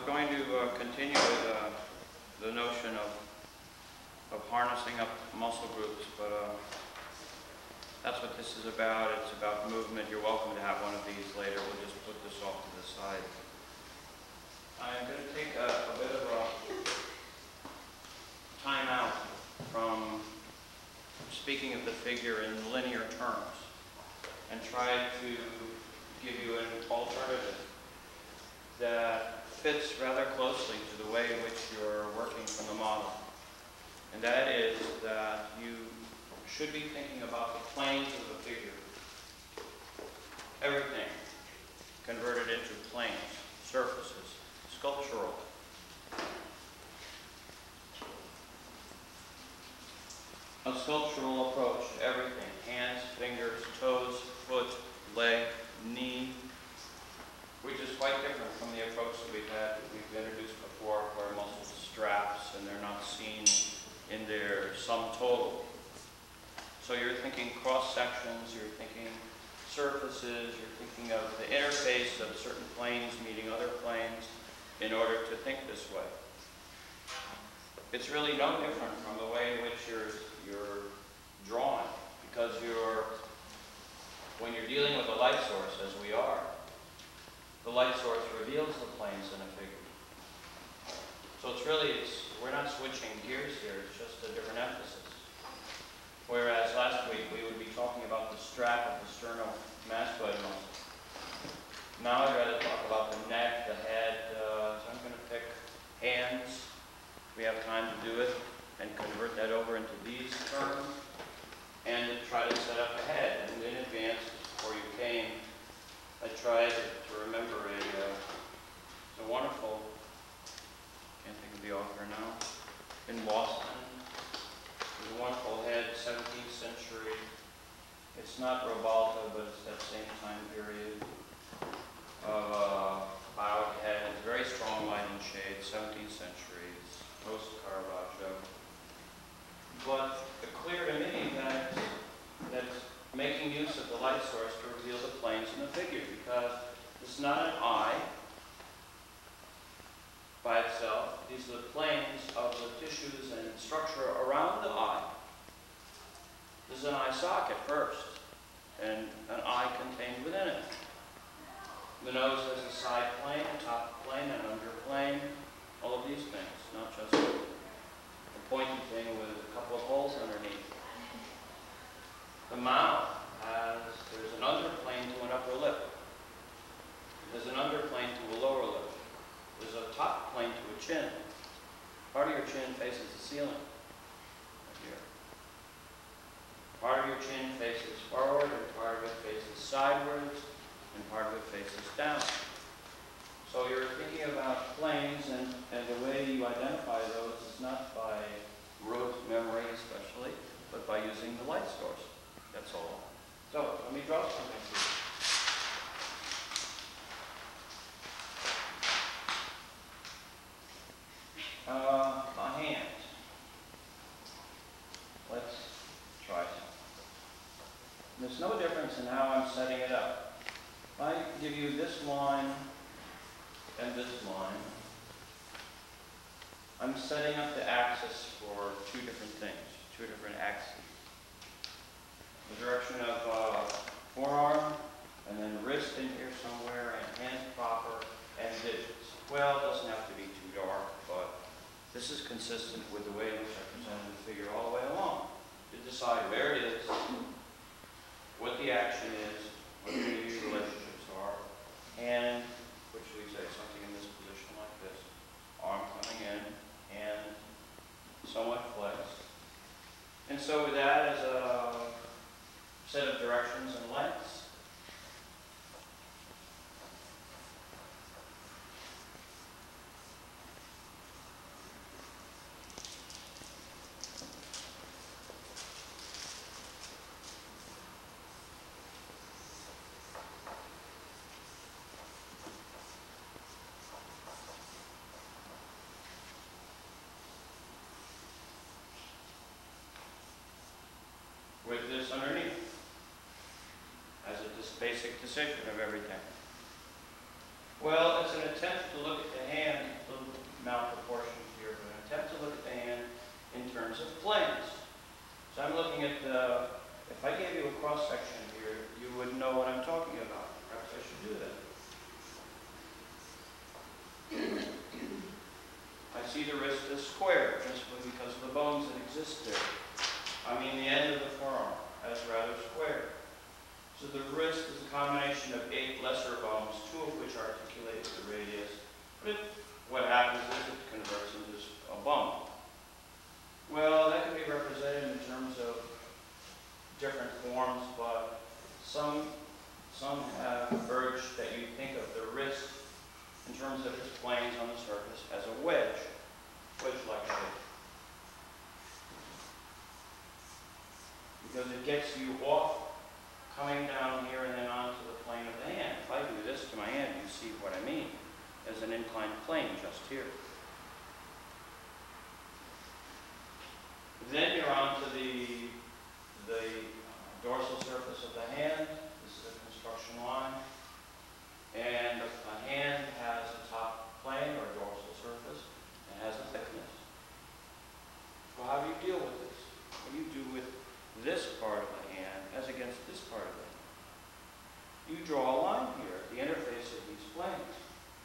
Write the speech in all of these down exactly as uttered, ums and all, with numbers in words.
was going to uh, continue with uh, the notion of, of harnessing up muscle groups, but uh, that's what this is about. It's about movement. You're welcome to have one of these later. We'll just put this off to the side. I'm going to take a, a bit of a time out from speaking of the figure in linear terms and try to give you an alternative that fits rather closely to the way in which you're working from the model. And that is that you should be thinking about the planes of the figure. Everything converted into planes, surfaces, sculptural. A sculptural approach to everything: hands, fingers, toes, foot, leg, knee, which is quite different from the approach that we've had, that we've introduced before, where muscles straps and they're not seen in their sum total. So you're thinking cross sections, you're thinking surfaces, you're thinking of the interface of certain planes meeting other planes in order to think this way. It's really no different from the way in which you're, you're drawing, because you're, when you're dealing with a light source, as we are, the light source reveals the planes in a figure. So it's really, it's, we're not switching gears here, it's just a different emphasis. Whereas last week we would be talking about the strap of the sternomastoid muscle. Now I'd rather talk about the neck, the head, uh, so I'm going to pick hands. We have time to do it and convert that over into these terms and to try to set up a head. And in advance, before you came, I tried to remember a, uh, a wonderful, can't think of the author now, in Boston. There's a wonderful head, seventeenth century. It's not Robalta, but it's that same time period of uh, bowed head. It's very strong light and shade, seventeenth century. It's post Caravaggio. But it's clear to me that that making use of the light source to reveal the planes in the figure, because it's not an eye by itself. These are the planes of the tissues and structure around the eye. This is an eye socket first, and an eye contained within it. The nose has a side plane, a top plane, an under plane, all of these things, not just a pointy thing with a couple of holes underneath. The mouth has, there's an underplane to an upper lip. There's an underplane to a lower lip. There's a top plane to a chin. Part of your chin faces the ceiling, right here. Part of your chin faces forward, and part of it faces sideways, and part of it faces down. So you're thinking about planes, and, and the way you identify those is not by rote memory especially, but by using the light source. That's all. So let me draw something for you. Uh, my hand. Let's try something. There's no difference in how I'm setting it up. If I give you this line and this line, I'm setting up the axis for two different things, two different axes. The direction of uh, forearm, and then wrist in here somewhere, and hand proper, and digits. Well, it doesn't have to be too dark, but this is consistent with the way in which I presented the figure all the way along. To decide where it is, what the action is, what the relationships are, and, what should we say, something in this position like this. Arm coming in, and somewhat flexed. And so with that as a set of directions and lengths, with this underneath as a dis basic decision of everything. Well, it's an attempt to look at the hand terms of planes. So I'm looking at the, if I gave you a cross-section here, you would know what I'm talking about. Perhaps I should do that. I see the wrist as square, principally because of the bones that exist there. I mean the end of the forearm as rather square. So the wrist is a combination of eight lesser bones, two of which articulate with the radius. But it, what happens is it converts into a bone. Well, that can be represented in terms of different forms, but some, some have urged that you think of the wrist in terms of its planes on the surface as a wedge, wedge-like shape. Because it gets you off coming down here and then onto the plane of the hand. If I do this to my hand, you see what I mean as an inclined plane just here. Then you're onto the, the dorsal surface of the hand. This is a construction line. And a hand has a top plane or dorsal surface and has a thickness. Well, how do you deal with this? What do you do with this part of the hand as against this part of the hand? You draw a line here at the interface of these planes.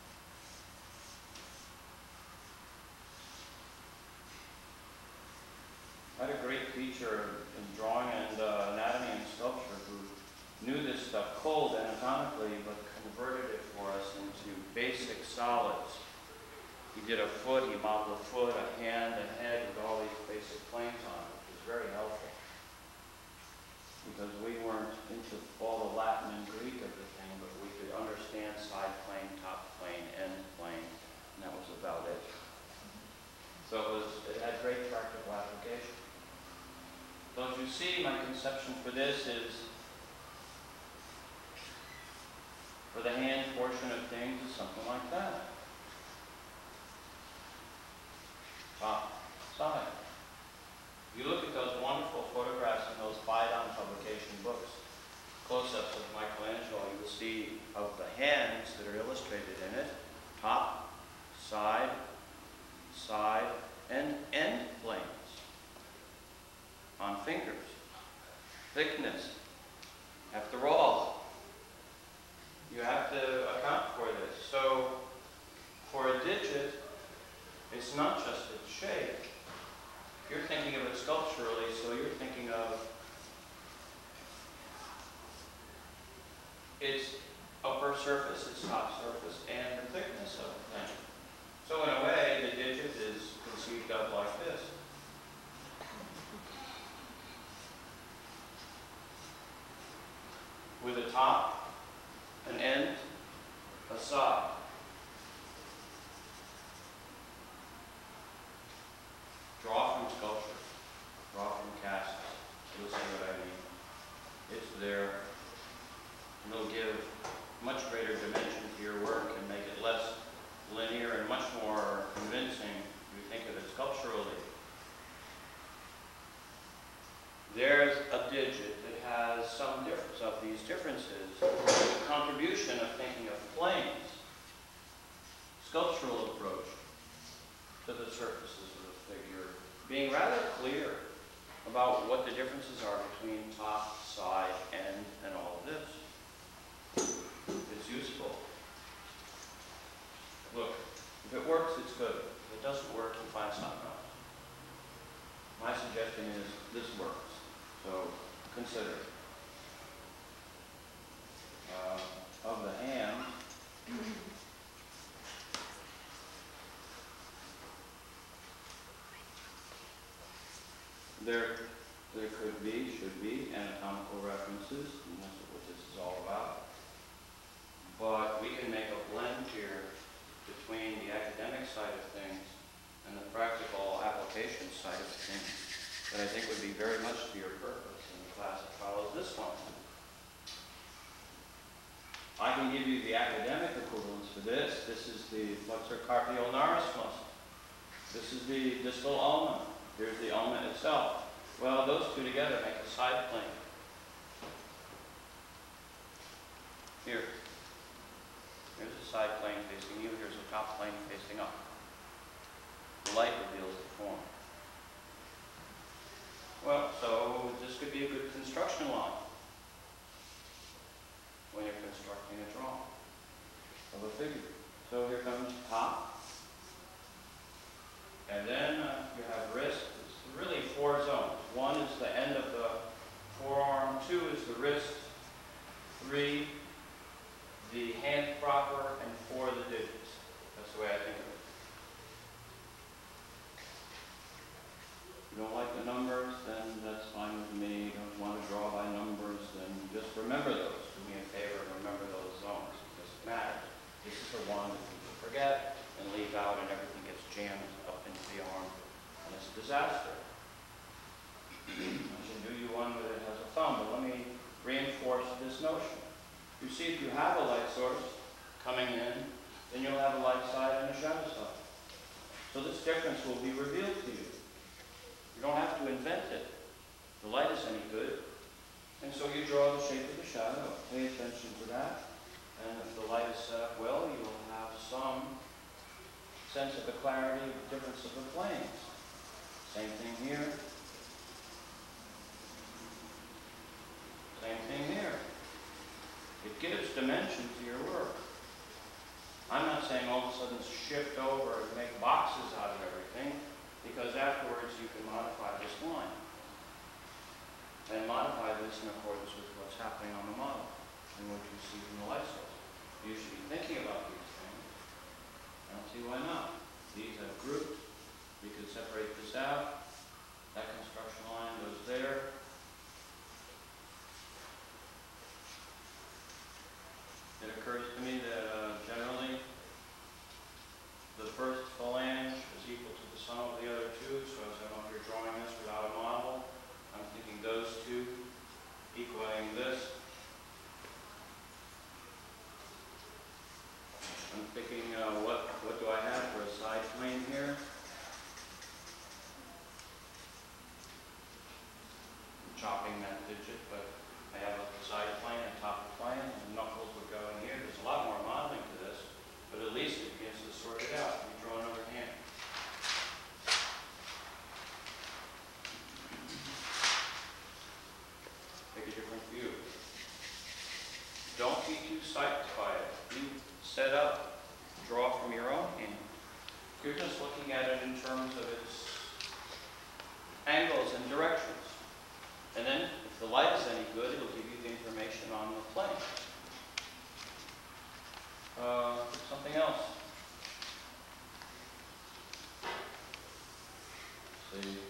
I had a great teacher in drawing and uh, anatomy and sculpture who knew this stuff cold anatomically, but converted it for us into basic solids. He did a foot, he modeled a foot, a hand, a head with all these basic planes on it, which was very helpful. Because we weren't into all the Latin and Greek of the thing, but we could understand side plane, top plane, end plane, and that was about it. So it was, it had great practical application. So as you see, my conception for this is, for the hand portion of things is something like that. Top, side. You look at those wonderful photographs in those Phaidon publication books, close-ups of Michelangelo, you will see of the hands that are illustrated in it, top, side, side, and end planes on fingers. Thickness. After all, you have to account for this. So, for a digit, it's not just its shape. You're thinking of it sculpturally, so you're thinking of its upper surface, its top surface, and the thickness of the thing. So in a way, the digit is conceived of like this. With a top, an end, a side. Draw from sculpture, draw from casts. You'll see what I mean. It's there. And it'll give much greater dimension to your work and make it less linear and much more convincing if you think of it sculpturally. There's a digit that has some difference of these differences. The contribution of thinking of planes, sculptural approach to the surfaces of the figure, being rather clear about what the differences are between top, side, end, and all of this. It's useful. Look, if it works, it's good. If it doesn't work, you find something else. My suggestion is this works. So consider it. Uh, of the hand, there, there could be, should be, anatomical references, and that's what this is all about. But we can make a blend here between the academic side of things and the practical application side of things that I think would be very much to your purpose in the class that follows this one. I can give you the academic equivalents for this. This is the flexor carpial naris muscle. This is the distal ulna. Here's the ulna itself. Well, those two together make a side plane. Here. Here's a side plane facing you. Here's a top plane facing up. The light reveals the form. Well, so this could be a good construction line when you're constructing a drawing of a figure. So here comes top. And then uh, you have wrist. It's really four zones. One is the end of the forearm. Two is the wrist. Three, the hand proper. And four, the digits. That's the way I think of it. If you don't like the numbers, then that's fine with me. You don't want to draw by numbers, then just remember those. Do me a favor and remember those zones. It doesn't matter. This is the one that people forget and leave out, and everything gets jammed up into the arm, and it's a disaster. I should do you one that has a thumb, but let me reinforce this notion. You see, if you have a light source coming in, then you'll have a light side and a shadow side. So this difference will be revealed to you. You don't have to invent it. The light is any good. And so you draw the shape of the shadow. Pay attention to that. And if the light is set up well, you will have some sense of the clarity of the difference of the planes. Same thing here. Same thing here. It gives dimension to your work. I'm not saying all of a sudden shift over and make boxes out of everything, because afterwards you can modify this line and modify this in accordance with what's happening on the model and what you see from the light source. You should be thinking about these things. I don't see why not. These have groups. You could separate this out. That construction line goes there. It occurs to me that uh, generally the first phalange is equal to the sum of the other two. So as I know if you're drawing this without a model, I'm thinking those two equaling this. I'm thinking, uh, what, what do I have for a side plane here? I'm chopping that digit, but I have a side plane and top plane, and knuckles would go in here. There's a lot more modeling to this, but at least it begins to sort it out. You draw another hand. Take a different view. Don't be too psyched by it. You set up, draw from your own hand. You're just looking at it in terms of its angles and directions. And then, if the light is any good, it'll give you the information on the plane. Uh, something else. Let's see.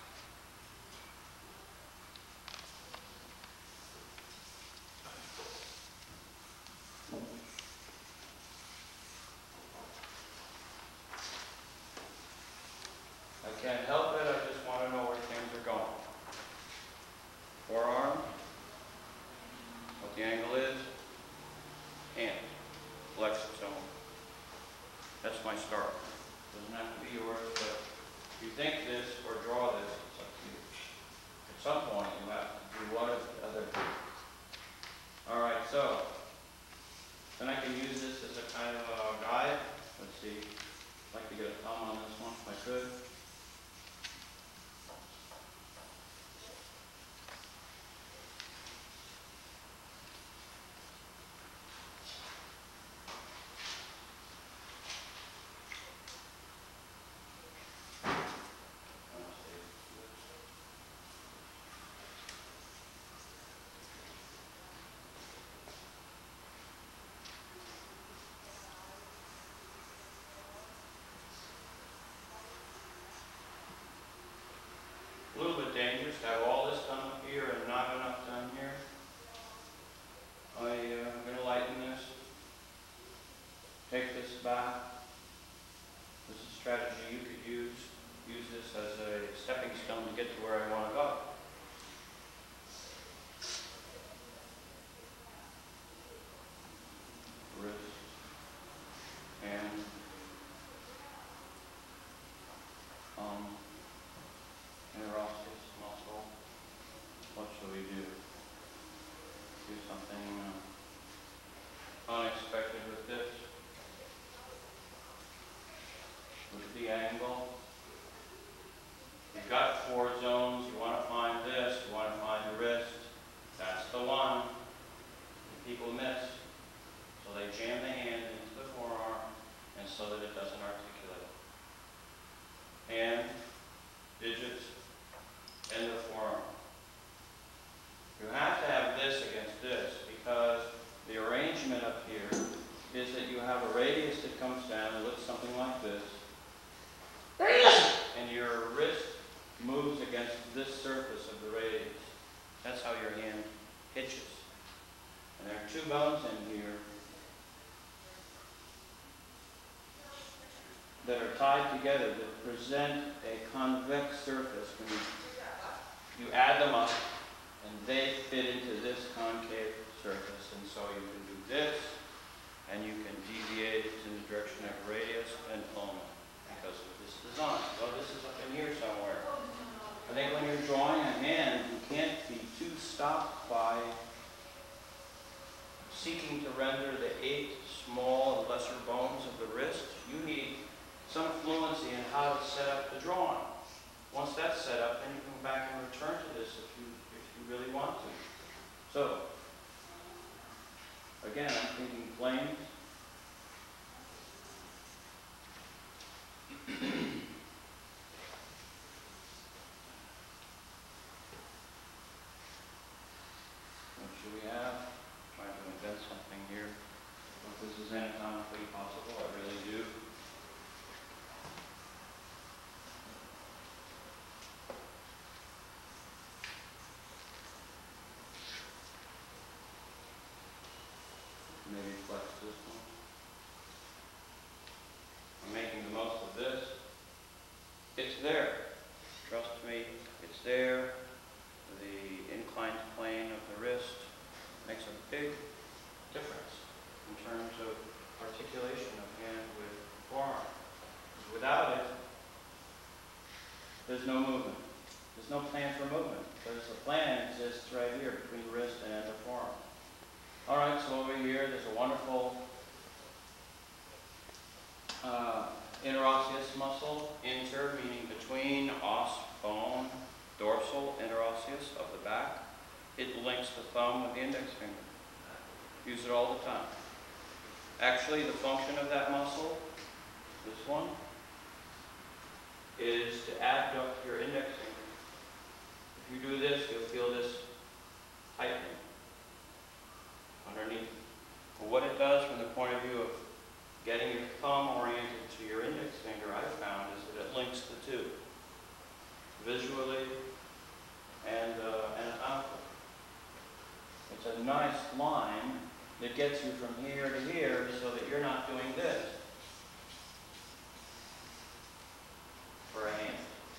I can't help it, I just want to know where things are going. Forearm, what the angle is, hand, flex its own. That's my start. Doesn't have to be yours, but if you think this or draw this, it's up to you. At some point, you have to do one or the other. All right, so then I can use this as a kind of a guide. Let's see. I'd like to get a thumb on this one if I could. A little bit dangerous to have all this done up here and not enough done here. I, uh, I'm going to lighten this, take this back. This is a strategy you could use. Use this as a stepping stone to get to where I want to go. Wrist, hand, um, interosseous muscle. What shall we do? Do something uh, unexpected with this. With the angle. You've got four zones. You want to find people miss. So they jam the hand into the forearm, and so that it doesn't articulate. Hand, digits, and the forearm. You have to have this against this because the arrangement up here is that you have a radius that comes down and looks something like this. And your wrist moves against this surface of the radius. That's how your hand hitches. And there are two bones in here that are tied together that present a convex surface. When you, you add them up, and they fit into this concave surface. And so you can do this, and you can deviate it in the direction of radius and ulna because of this design. So this is up in here somewhere. I think when you're drawing a hand, you can't be too stopped by seeking to render the eight small and lesser bones of the wrist. You need some fluency in how to set up the drawing. Once that's set up, then you come back and return to this if you if you really want to. So, again, I'm thinking planes. What should we have? Trying to invent something here. If this is anatomically possible, I really do. Maybe flex this one. I'm making the most of this. It's there. Trust me, it's there. The inclined plane of the wrist makes a big difference in terms of articulation of hand with forearm. Without it, there's no movement. There's no plan for movement. Because the plan exists right here between wrist and end of forearm. All right, so over here, there's a wonderful uh, interosseous muscle, inter, meaning between os, bone, dorsal, interosseous of the back. It links the thumb with the index finger. Use it all the time. Actually, the function of that muscle, this one, is to abduct your index finger. If you do this, you'll feel this tightening underneath. But what it does from the point of view of getting your thumb oriented to your index finger, I've found, is that it links the two, visually and uh, anatomically. It's a nice line that gets you from here to here so that you're not doing this for a hand.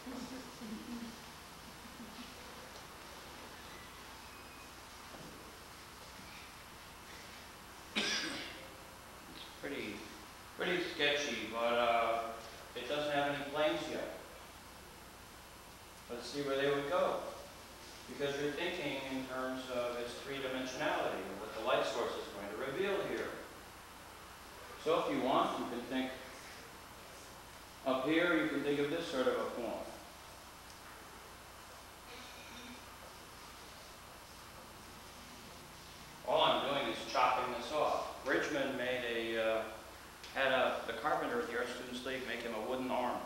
Pretty, pretty sketchy, but uh, it doesn't have any planes yet. Let's see where they would go. Because you're thinking in terms of its three-dimensionality, and what the light source is going to reveal here. So if you want, you can think, up here you can think of this sort of a form. All I'm doing is chopping this off. Bridgman made a, uh, had a, the carpenter at the Art Students League make him a wooden arm.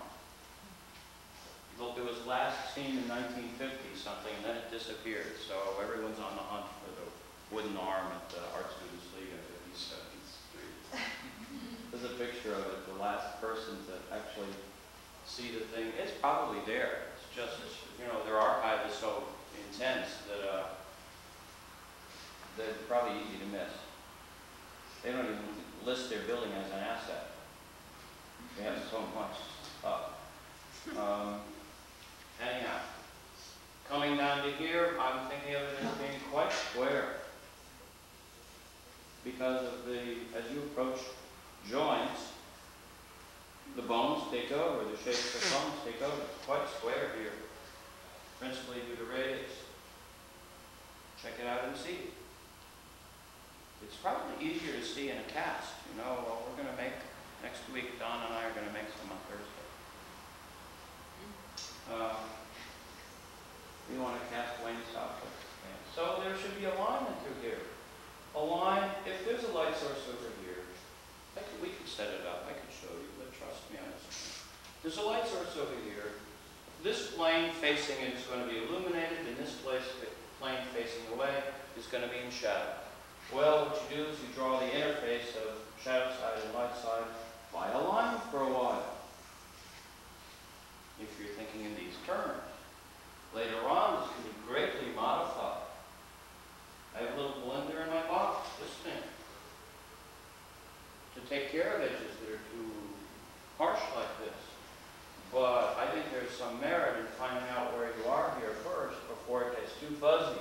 It was last seen in nineteen fifty something, and then it disappeared. So everyone's on the hunt for the wooden arm at the Art Students League on fifty-seventh Street. There's a picture of it, the last person to actually see the thing. It's probably there. It's just, you know, their archive is so intense that uh, they're probably easy to miss. They don't even list their building as an asset. They have so much up. Um, anyhow, coming down to here, I'm thinking of it as being quite square. Because of the, as you approach joints, the bones take over, the shapes of the bones take over. It's quite square here, principally due to radius. Check it out and see. It's probably easier to see in a cast. You know, well, we're going to make, next week, Don and I are going to make some on Thursday. Uh, we want to cast Wayne Southwood. So there should be alignment through here. a line, if there's a light source over here, I could, we could set it up, I could show you, but trust me on this. There's a light source over here. This plane facing it is going to be illuminated, and this place, plane facing away is going to be in shadow. Well, what you do is you draw the interface of shadow side and light side by a line for a while. If you're thinking in these terms. Later on, this can be greatly modified. I have a little blender in my box, this thing, to take care of edges that are too harsh like this. But I think there's some merit in finding out where you are here first before it gets too fuzzy.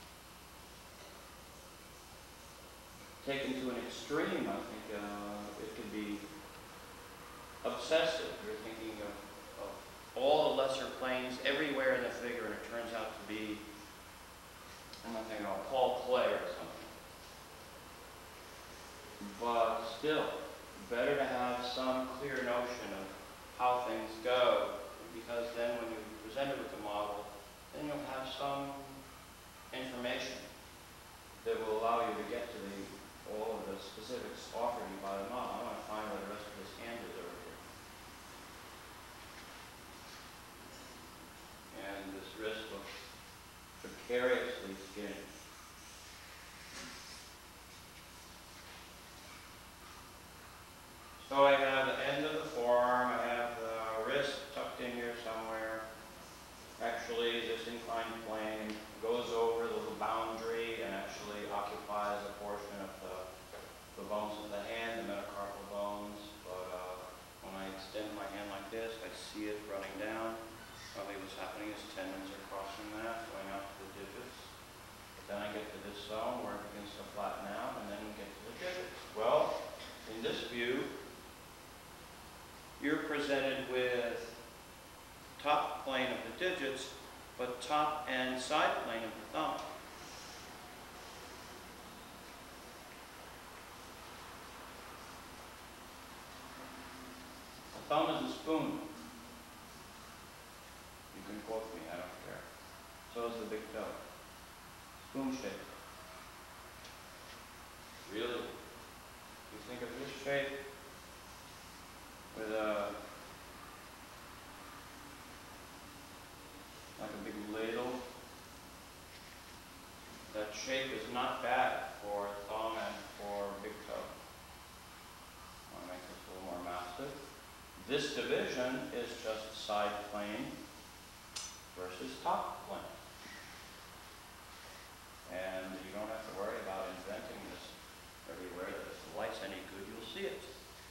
Taken to an extreme, I think uh, it can be obsessive. You're thinking of, of all the lesser planes everywhere in the figure, and it turns out to be, I'm not thinking of Paul Klee or something. But still, better to have some clear notion of how things go, because then when you present it with the model, then you'll have some information that will allow you to get to the all of the specifics offered you by the model. I want to find where the rest of this hand is over here. And this wrist looks precariously skinny. So I have the end of the forearm, I have the wrist tucked in here somewhere. Actually, this inclined plane goes over the little boundary and actually occupies a portion of the, the bones of the hand, the metacarpal bones. But uh, when I extend my hand like this, I see it running down. Probably what's happening is tendons are crossing that, going out to the digits. But then I get to this zone where it begins to flatten out, and then we get to the digits. Well, in this view, you're presented with top plane of the digits, but top and side plane of the thumb. The thumb is a spoon. You can quote me, I don't care. So is the big toe. Spoon shape. Really? You think of this shape with a like a big ladle. That shape is not bad for thumb and for big toe. I want to make this a little more massive. This division is just side plane versus top plane. And you don't have to worry about inventing this everywhere, that if the light's any good, you'll see it.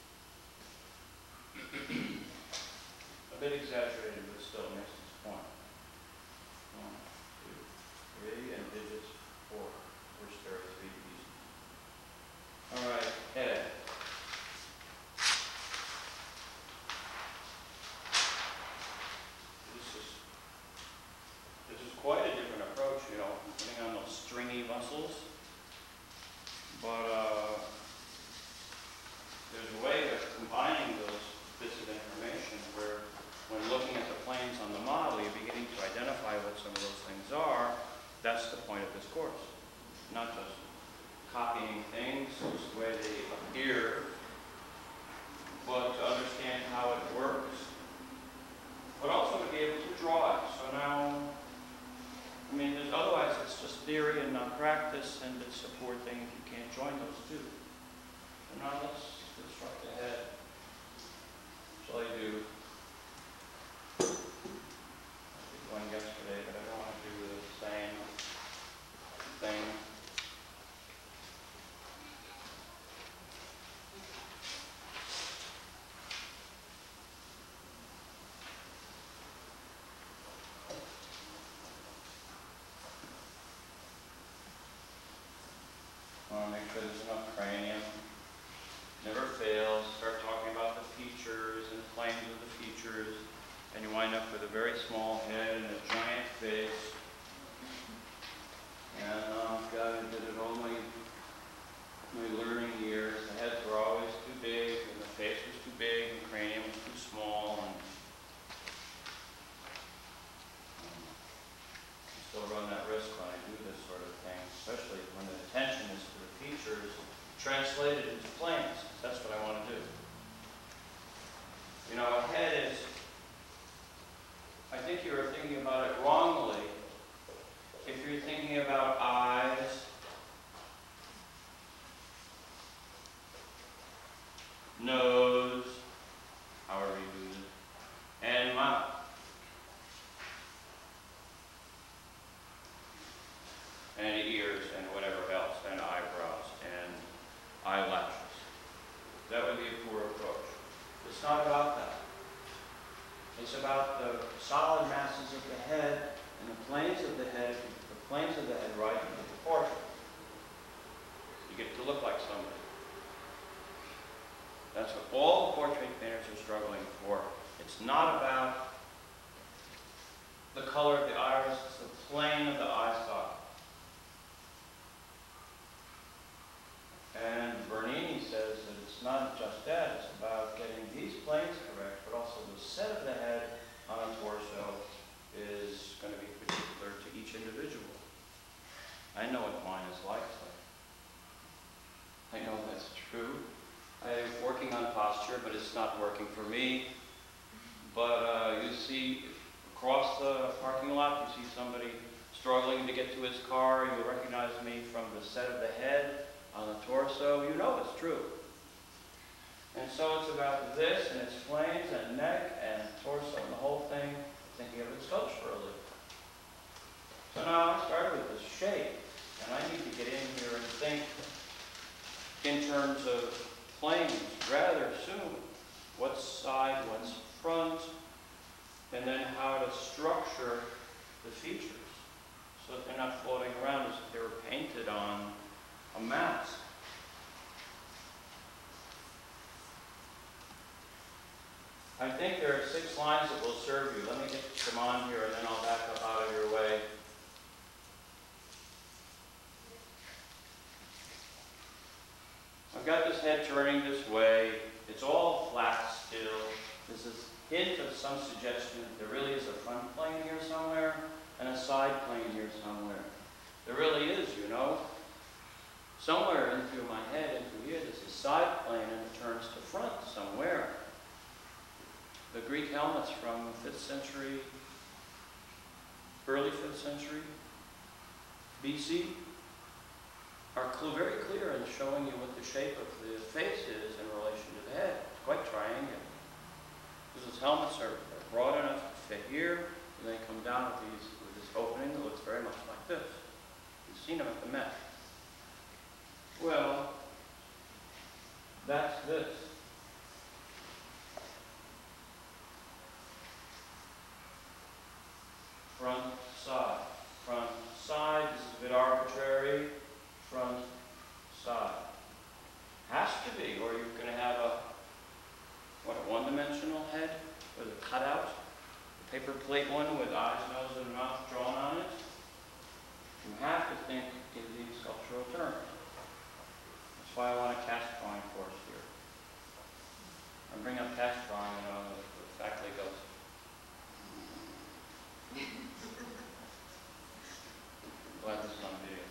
A bit exaggerated, but still makes its point. One, two, three, and digits four, which there are three pieces. All right, head. This is this is quite a different approach, you know, putting on those stringy muscles. But uh, there's a way of combining those bits of information where, when looking at the planes on the model, you're beginning to identify what some of those things are. That's the point of this course. Not just copying things, just the way they appear, but to understand how it works, but also to be able to draw it. So now, I mean, there's, otherwise it's just theory and not practice, and it's a poor thing if you can't join those two. So now let's construct the head. Shall I do? I did one yesterday, but I don't want to do the same thing. I want to make sure there's enough cranium. Never fails. Start talking about the features and the planes of the features, and you wind up with a very small head and a giant face. And oh God, I did it all my, my learning years. The heads were always too big, and the face was too big, and the cranium was too small. And um, I still run that risk when I do this sort of thing, especially when the attention is to the features. translate it into planes. That's what I want to do. You know, a head is, I think you were thinking about it wrongly if you're thinking about eyes, nose, however you use it, and mouth. And ears and whatever else, and eyebrows and eyelashes. That would be a poor approach. It's not about that. It's about the solid masses of the head and the planes of the head, the planes of the head right into the portrait. You get to look like somebody. That's what all the portrait painters are struggling for. It's not about the color of the iris, it's the plane of the eye socket. And Bernini says that it's not just that, it's about getting these planes correct, but also the set of the head on a torso is going to be particular to each individual. I know what mine is like, so I know that's true. I'm working on posture, but it's not working for me. But uh, you see across the parking lot, you see somebody struggling to get to his car, you recognize me from the set of the head on the torso, you know it's true. And so it's about this and its planes and neck and torso and the whole thing, thinking of it sculpturally. So now I started with this shape, and I need to get in here and think in terms of planes rather soon. What's side, what's front, and then how to structure the features so that they're not floating around as if they were painted on a mask. I think there are six lines that will serve you. Let me get them on here and then I'll back up out of your way. I've got this head turning this way. It's all flat still. There's this hint of some suggestion that there really is a front plane here somewhere and a side plane here somewhere. There really is, you know. Somewhere into my head, into here, there's a side plane and it turns to front somewhere. The Greek helmets from the fifth century, early fifth century B C are cl- very clear in showing you what the shape of the face is in relation to the head. It's quite triangular. Because those helmets are, are broad enough to fit here, and they come down with, these, with this opening that looks very much like this. You've seen them at the Met. Well, that's this. Front, side. Front, side. This is a bit arbitrary. Front, side. Has to be, or you're going to have a, what, a one-dimensional head with a cutout, a paper plate one with eyes, nose, and mouth drawn on it. You have to think in these sculptural terms. That's why I want a cast drawing course here. I bring up cast drawing, you know, the, the faculty goes. Glad this is on video.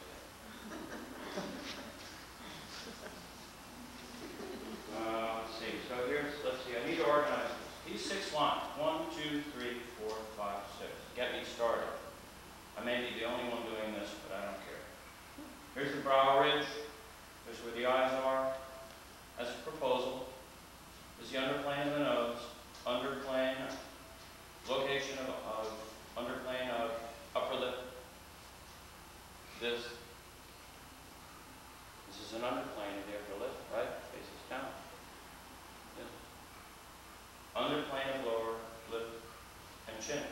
Uh, let's see. So here's, let's see. I need to organize this. These six lines. One, two, three, four, five, six. Get me started. I may be the only one doing this, but I don't care. Here's the brow ridge. Here's where the eyes are. As a proposal. This is the underplane of the nose. Underplane. Location of, of underplane of upper lip. This. This is an underplane of the upper lip, right? Faces down. This. Underplane of lower lip and chin.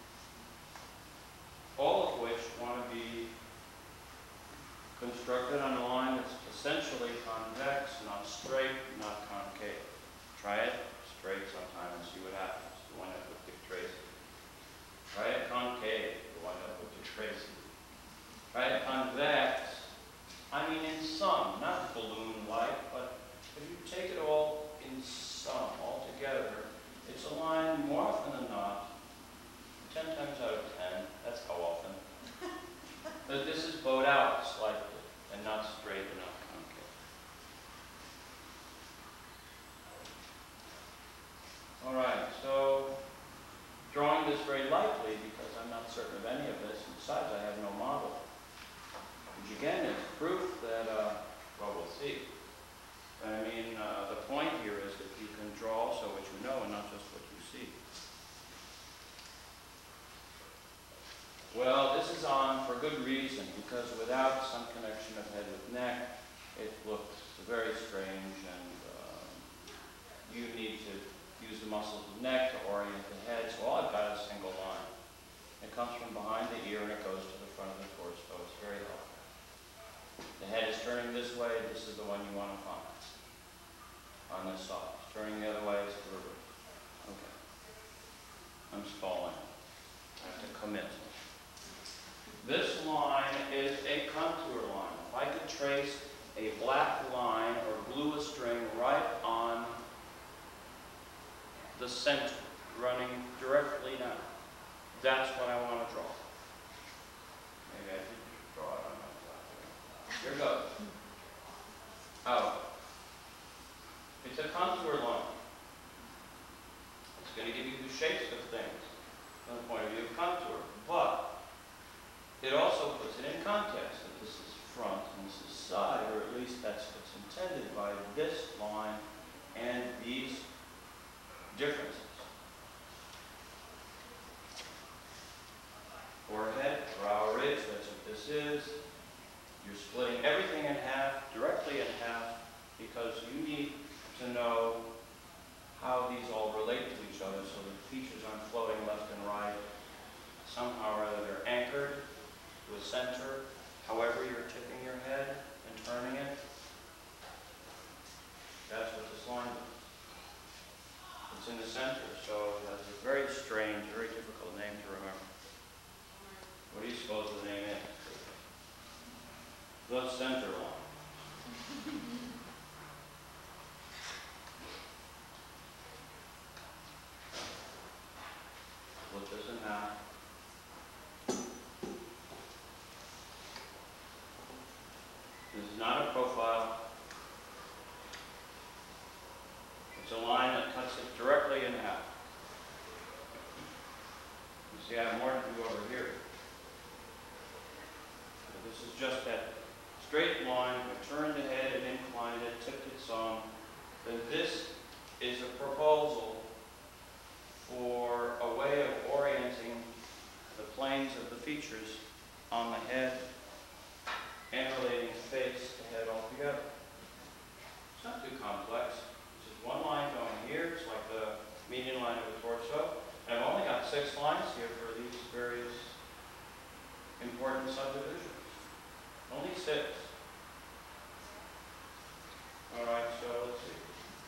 All of which want to be constructed on a line that's essentially convex, not straight, not concave. Try it straight sometime and see what happens. You wind up with Dick Tracy. Try it concave, you wind up with Dick Tracy. Try it convex, I mean in some, not balloon-like, but if you take it all in some, all together, it's a line more often than not, ten times out of ten, that's how often, that this is bowed out slightly, and not straight and not concave. this very lightly because I'm not certain of any of this, and besides I have no model. Which again is proof that, uh, well, we'll see. But I mean, uh, the point here is that you can draw also what you know and not just what you see. Well, this is on for good reason, because without some connection of head with neck, it looks very strange, and um, you need to use the muscles of the neck to orient the head. So all I've got is a single line. It comes from behind the ear and it goes to the front of the torso. It's very helpful. The head is turning this way. This is the one you want to find on this side. Turning the other way is the reverse. Okay. I'm stalling. I have to commit. This line is a contour line. If I could trace a black line or glue a string right on the center, running directly down, that's what I want to draw. Maybe I should draw it on my side. Here goes. Out. It's a contour line. It's going to give you the shapes of things from the point of view of contour. But it also puts it in context that this is front and this is side, or at least that's what's intended by this line and these differences. Forehead, brow ridge, that's what this is. You're splitting everything in half, directly in half, because you need to know how these all relate to each other so that the features aren't floating left and right. Somehow or other they're anchored to a center, however you're tipping your head and turning it. That's what this line is. It's in the center, so it has a very strange, very difficult name to remember. What do you suppose the name is? The center line. Split this in half. This is not a profile. It's a line that cuts it directly in half. You see, I have more to do over here. This is just that straight line. I turned the head and inclined it, tipped it some. Then this is a proposal for a way of orienting the planes of the features on the head and relating face to head altogether. It's not too complex. It's just one line going here. It's like the median line of the torso. And I've only got six lines here for these various important subdivisions. Only six. All right, so let's see.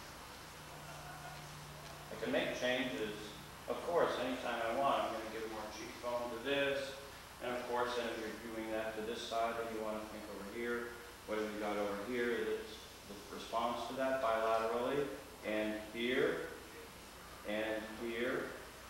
I can make changes, of course, anytime I want. I'm going to give more cheekbone to this. And of course, then if you're doing that to this side, then you want to think over here. What have we got over here that's the response to that bilaterally? And here, and here,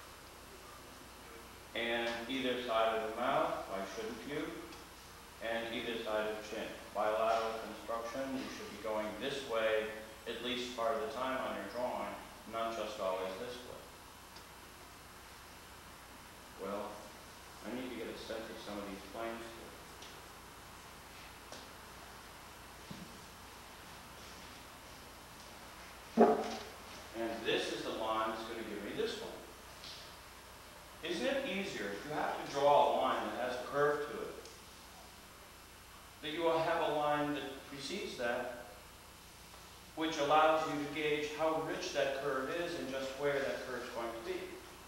and either side of the mouth, why shouldn't you? And either side of the chin. Bilateral construction, you should be going this way at least part of the time on your drawing, not just always this way. Well, I need to get a sense of some of these planes here. And this is the line that's going to give me this one. Isn't it easier if you have to draw a line that has a curve to it, that you will have a line that precedes that, which allows you to gauge how rich that curve is and just where that curve is going to be.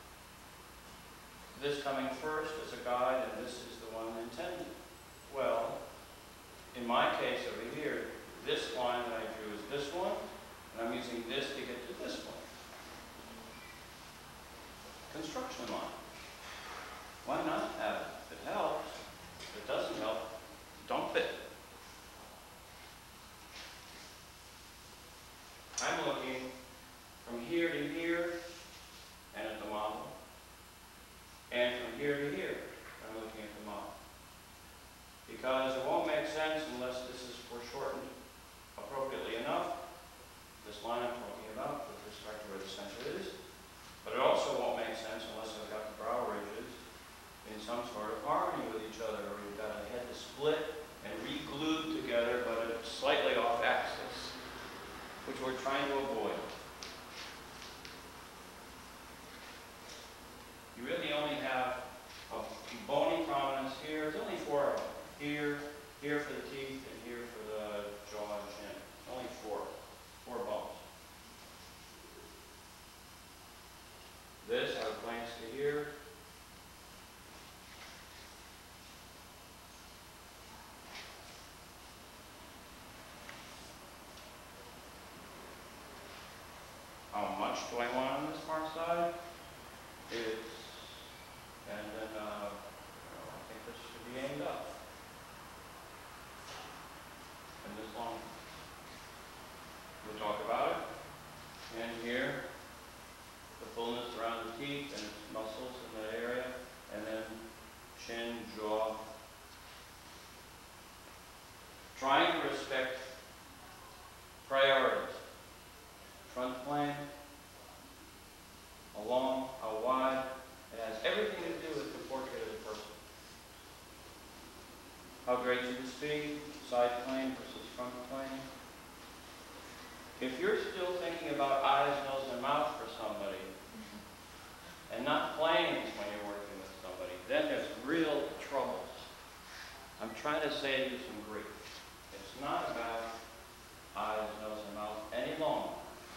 This coming first as a guide, and this is the one intended. Well, in my case over here, this line that I drew is this one, and I'm using this to get to this one. Construction line. Why not have it? If it helps. If it doesn't help, don't fit. I'm looking from here to here and at the model, and from here to here, I'm looking at the model. Because it won't make sense unless this is foreshortened appropriately enough, this line I'm talking about with respect to where the center is, but it also won't make sense unless I've got the brow This, our planes to here. How much do I want on this far side? It's, and then, uh, I think this should be aimed up. And this long. We'll talk about it. And here, the fullness around the teeth and its muscles in that area. And then chin, jaw. Trying to respect priorities. Front plane, how long, how wide. It has everything to do with the portrait of the person. How great you can see, side plane versus front plane. If you're still thinking about eyes, nose, and mouth for somebody, and not planes when you're working with somebody, then there's real troubles. I'm trying to save you some grief. It's not about eyes, nose, and mouth any longer.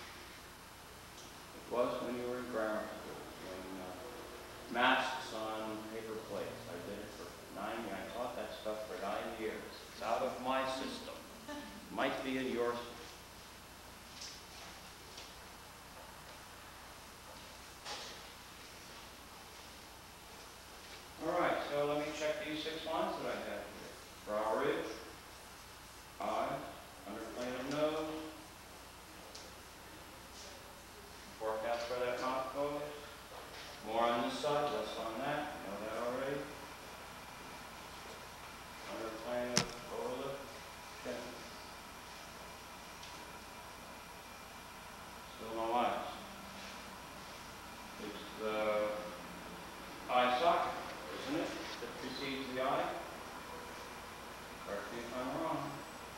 It was when you were in grammar school, when uh, masks on paper plates. I did it for nine years. I taught that stuff for nine years. It's out of my system. Might be in yours. All right, so let me check these six lines that I have here. Brow ridge, eyes, underplane of nose. Forecast for that mouth goes. More on this side, less on that. You know that already. Underplane of lower lip, chin. Still no eyes. It's the eye socket, isn't it? That precedes the eye. Correct me if I'm wrong.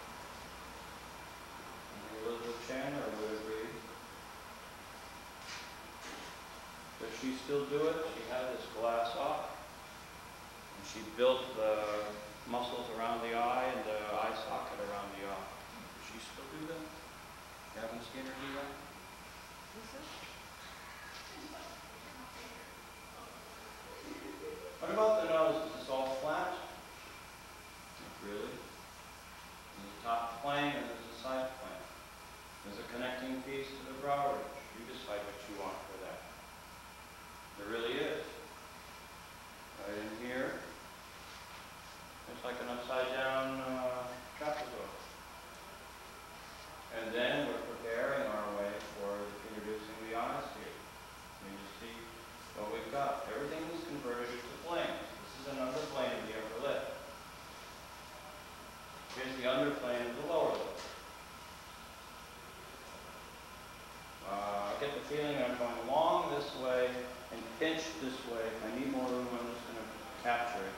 Elizabeth Chan, or would it be? Does she still do it? She had this glass off, and she built the muscles around the eye and the eye socket around the eye. Does she still do that? You haven't seen her do that? What about the nose? Is this all flat? Not really. There's a top plane and there's a side plane. There's a connecting piece to the brow ridge. You decide what you want for that. There really is. Right in here. It's like an upside down uh, trapezoid. And then we're preparing our way for introducing the eyes here. You just see what we've got. Everything is converted to planes. This is an underplane of the upper lip. Here's the underplane of the lower lip. Uh, I get the feeling I'm going along this way and pinch this way. If I need more room, I'm just going to capture it.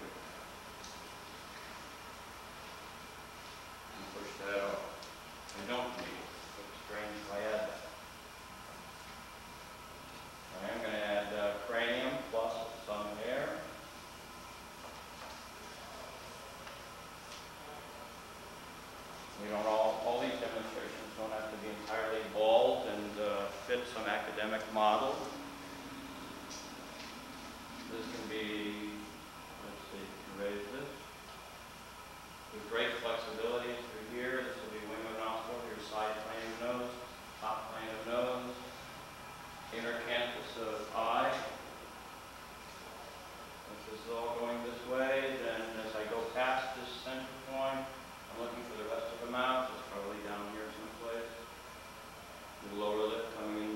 And push that out. I don't need it. It's strange if I add that. I am going to add uh, cranium plus some hair. We don't all, all these demonstrations don't have to be entirely bald and uh, fit some academic model. This can be, let's see, raise this. With great flexibility through here. This will be wing of nostril, your side plane of nose, top plane of nose, inner canthus of eye. If this is all going this way, then as I go past this center point, I'm looking for the rest of the mouth. It's probably down here someplace. The lower lip coming in,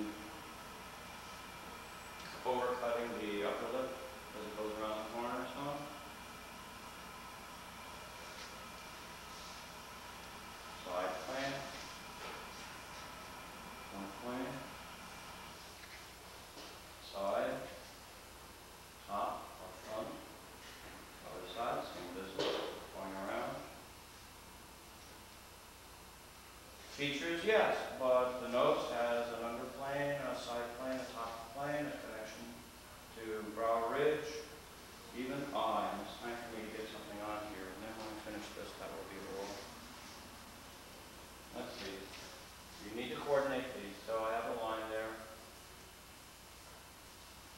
overcutting the upper lip as it goes around the corner or so. Side plane. One plane. Side. Top or front. Other side, same business. Going around. Features, yes, but the nose has an underplane, a side plane, a top plane, a connection to brow ridge, even eye. And it's time for me to get something on here, and then when we finish this, that will be the roll. Let's see. You need to coordinate these, so I have a line there.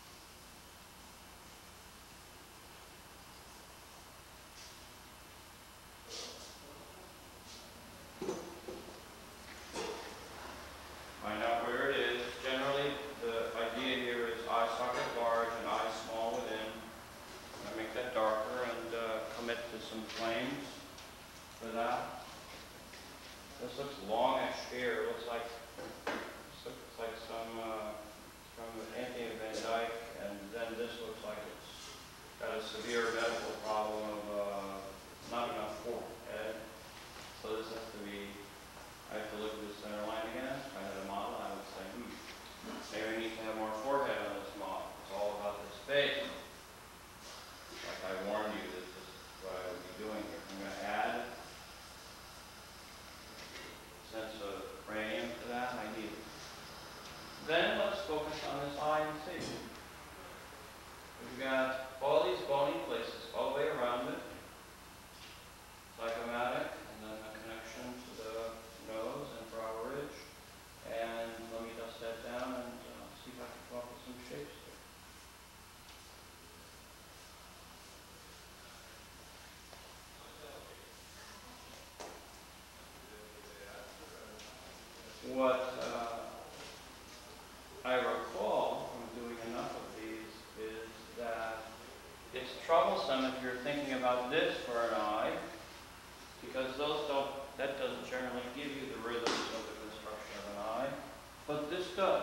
troublesome if you're thinking about this for an eye, because those don't, that doesn't generally give you the rhythms of the construction of an eye, but this does.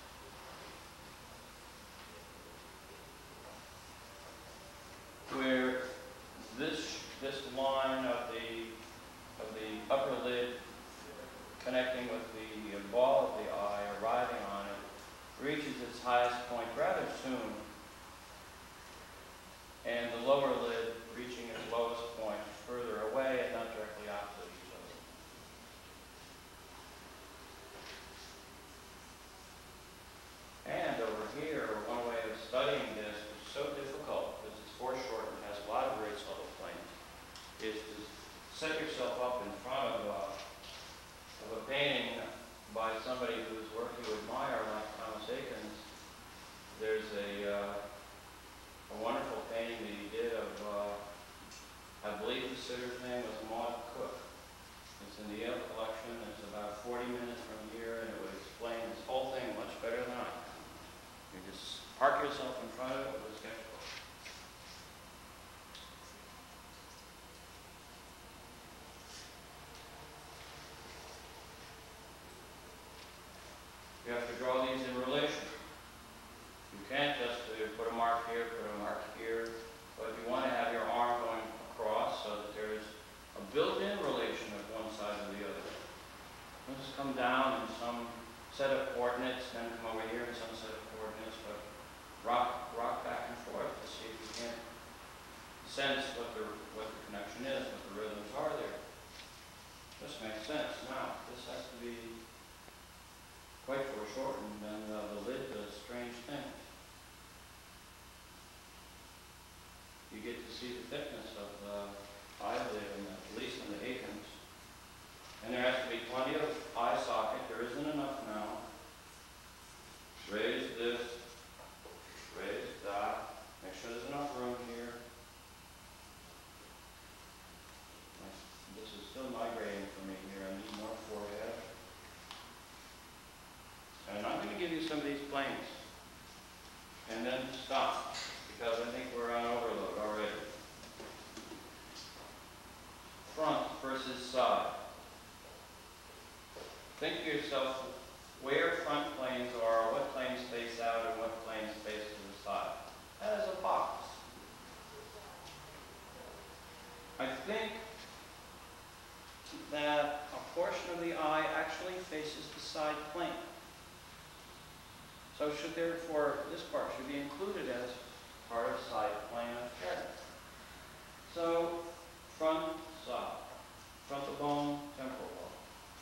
Where this this line of the of the upper lid connecting with the ball of the eye, arriving on it, reaches its highest point rather soon, and the lower lid reaching its lowest point further away and not directly opposite each other. And over here, one way of studying this, which is so difficult because it's foreshortened, has a lot of very subtle planes, is to set yourself up in front of a, of a painting by somebody whose work you admire, like Thomas Eakins. There's a, uh, a wonderful painting that he did of, uh, I believe the sitter's name was Maud Cook. It's in the Yale collection. It's about forty minutes from here, and it would explain this whole thing much better than I can. You just park yourself in front of it with a sketchbook. You have to draw these in relation. You can't just uh, put a mark here, put a mark here, but you want to have your arm going across so that there is a built-in relation of one side to the other. Don't just come down in some set of coordinates, then come over here in some set of coordinates, but rock, rock back and forth to see if you can sense what the, what the connection is, what the rhythms are there. This makes sense. Now, this has to be quite foreshortened, and uh, the lid does strange things. You get to see the thickness of the eyelid, and at least in the Eakins. And there has to be plenty of eye socket. There isn't enough now. Raise this, raise that. Make sure there's enough room here. This is still migrating for me here. I need more forehead. And I'm going to give you some of these planes, and then stop, because I think we're on overload already. Front versus side. Think to yourself where front planes are, what planes face out, and what planes face to the side. That is a box. I think that a portion of the eye actually faces the side plane. So should therefore, this part should be included as part of side plane of head. So, front, side. Frontal bone, temporal bone.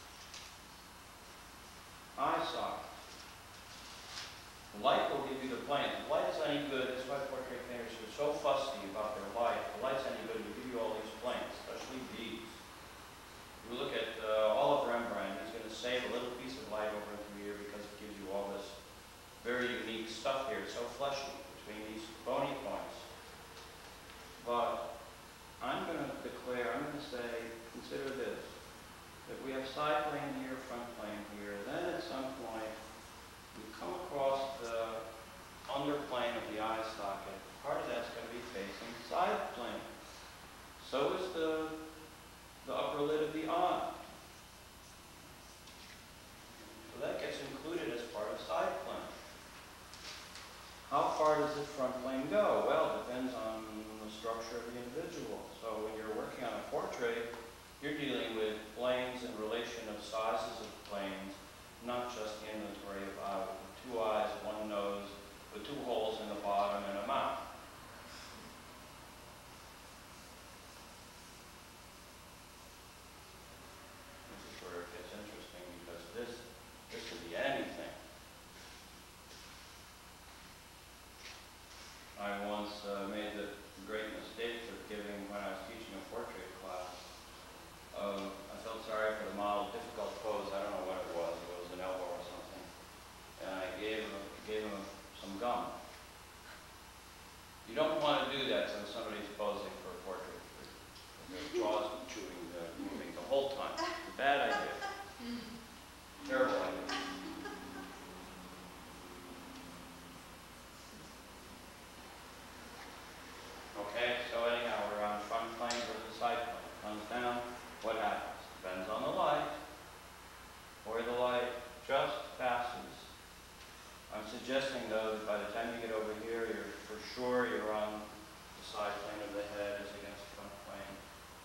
Eye socket. The light will give you the plane. If the light is any good, that's why portrait painters are so fussy about their light. If the light's any good, it'll give you all these planes, especially these. You look at uh, all of Rembrandt, he's going to save a little piece of light over here because it gives you all this very unique stuff here. It's so fleshy between these bony points. But I'm going to declare, I'm going to say, consider this. If we have side plane here, front plane here, then at some point we come across the underplane of the eye socket. Part of that's going to be facing side plane. So is the, the upper lid of the eye. So that gets included as part of side plane. How far does the front plane go? Well, it depends on the structure of the individual. So when you're working on a portrait, you're dealing with planes in relation of sizes of planes, not just the inventory of eye with two eyes, one nose, with two holes in the bottom and a mouth. This is where it gets interesting because this, this could be anything. I once uh, made the great mistake of giving, when I was teaching a portrait class, um, I felt sorry for the model, difficult pose, I don't know what it was, it was an elbow or something, and I gave him, gave him some gum. You don't want to do that when somebody's posing for a portrait. Their jaws chewing, the, moving the whole time. Bad idea. Terrible idea. Okay. sure you're on the side plane of the head as against the front plane.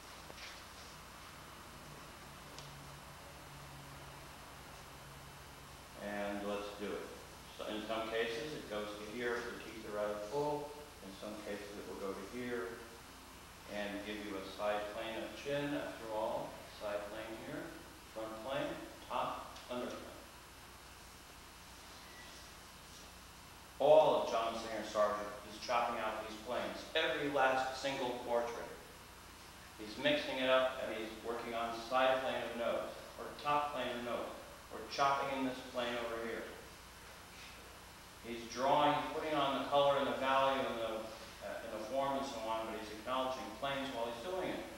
And let's do it. So in some cases it goes to here if the teeth are rather full. In some cases it will go to here and give you a side plane of chin after all. Side plane here, front plane, top, under plane. All of John Singer Sargent is chopping out these planes. Every last single portrait. He's mixing it up and he's working on side plane of nose, or top plane of nose, or chopping in this plane over here. He's drawing, putting on the color and the value and the, uh, and the form and so on, but he's acknowledging planes while he's doing it.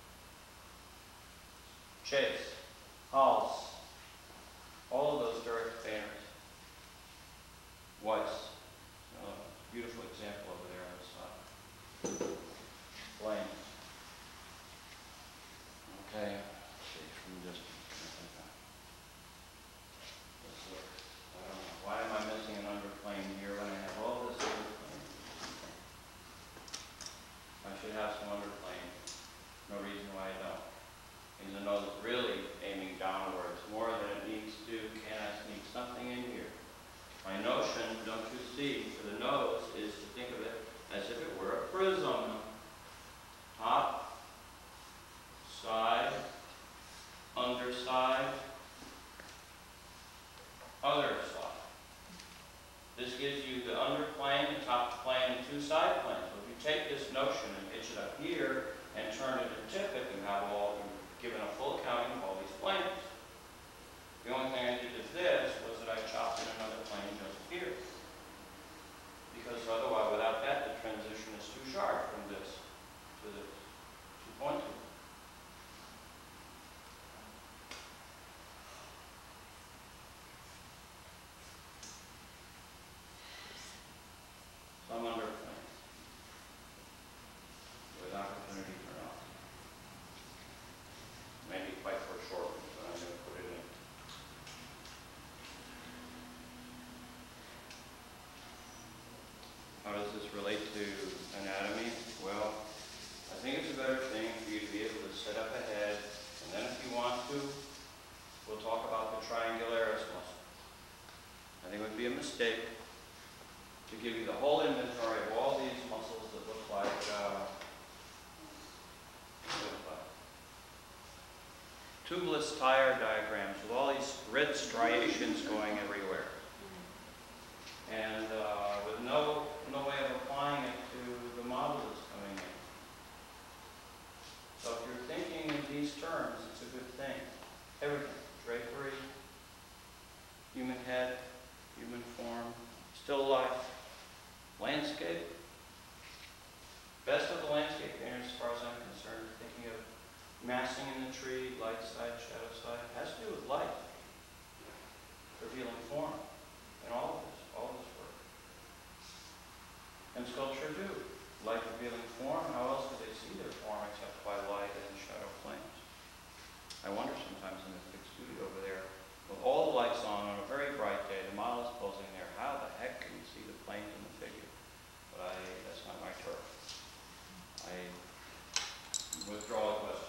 Chase, Hals, all of those direct painters. Weiss, uh, beautiful example over there on the side. Plane. Okay, let's see from distance. Let's look. I don't know. Why am I missing an underplane here when I have all this underplane? I should have some underplane. No reason why I don't. And the nose really aiming downwards more than it needs to. Can I sneak something in here? My notion, don't you see, for the nose is to think of it as if it were a prism. Top, side, underside, other side. This gives you the underplane, the top plane, and two side planes. So if you take this notion and pitch it up here and turn it and tip it, you have all, you've given a full accounting of all these planes. The only thing I did with this was that I chopped in another plane just here. Because otherwise, without that, the transition is too sharp from this to this, two point two. Some underplanes with opportunity for not. Maybe quite for a short one, but I'm going to put it in. How does this relate to anatomy? Well, I think it's a better thing for you to be able to set up a head, and then if you want to, we'll talk about the triangularis muscle. I think it would be a mistake to give you the whole inventory of all these muscles that look like, uh, look like tubeless tire diagrams with all these red striations going everywhere. And uh, with no, no way of applying it to the model that's coming in. So if you're thinking in these terms, it's a good thing. Everything, drapery, human head, human form, still life, landscape. Best of the landscape painters, as far as I'm concerned, thinking of massing in the tree, light side, shadow side, has to do with light, revealing form, and all of this. All of this work. And sculpture too. Light revealing form, how else do they see their form except by light and shadow planes? I wonder sometimes in this big studio over there, with all the lights on on a very bright day, the model is posing there, how the heck can you see the planes and the figure? But I, that's not my turf. I withdraw the question.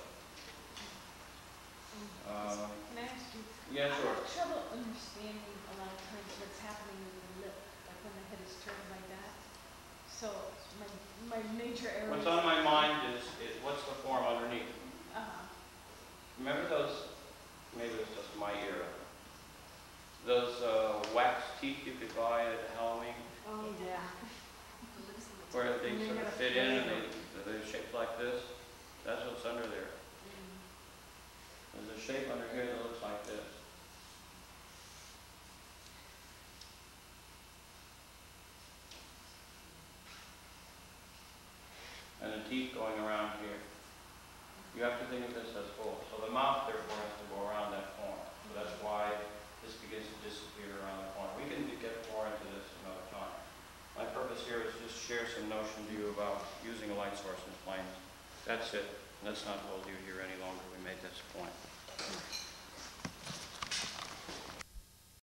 Um, Can I ask you? yeah, sure. I have trouble understanding a lot of times what's happening with the lip, like when the head is turned like that. So my my major error. What's on my mind is, is what's the form underneath? Uh-huh. Remember those, maybe it was just my era, those uh, wax teeth you could buy at Halloween? Oh, yeah. Where they And they sort of have fit in and flavor. they, they're shaped like this. That's what's under there. Mm. There's a shape under here that looks like this. And the teeth going around here. You have to think of this as full. So the mouth, therefore, has to go around that corner. So that's why this begins to disappear around the corner. We can get more into this another time. My purpose here is just share some notion to you about using a light source in planes. That's it. Let's not hold you here any longer. We made this point.